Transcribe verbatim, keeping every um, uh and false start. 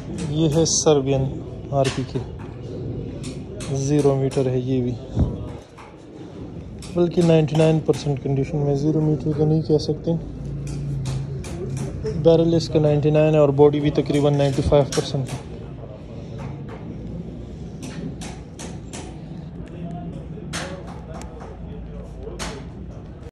ये है Serbian RP की, ज़ीरो मीटर है ये भी, बल्कि निन्यानवे परसेंट कंडीशन में, ज़ीरो मीटर का नहीं कह सकते। बैरल इसका निन्यानवे है और बॉडी भी तकरीबन पचानवे परसेंट है।